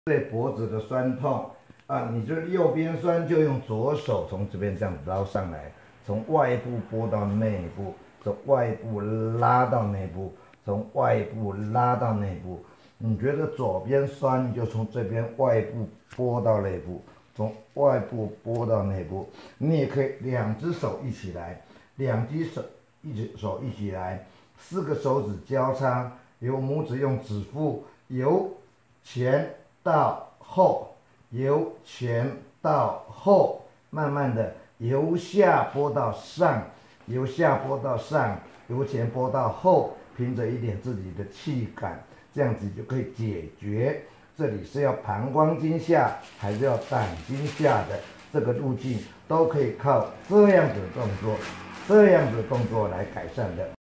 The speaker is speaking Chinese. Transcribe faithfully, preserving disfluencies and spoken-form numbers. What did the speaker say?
对脖子的酸痛啊，你就右边酸就用左手从这边这样捞上来，从外部拨到内部，从外部拉到内部，从外部拉到内部。你觉得左边酸，你就从这边外部拨到内部，从外部拨到内部。你也可以两只手一起来，两只手一只手一起来，四个手指交叉，由拇指用指腹由前到后，由前到后，慢慢的由下拨到上，由下拨到上，由前拨到后，凭着一点自己的气感，这样子就可以解决这里是要膀胱经下还是要胆经下的这个路径，都可以靠这样子的动作，这样子的动作来改善的。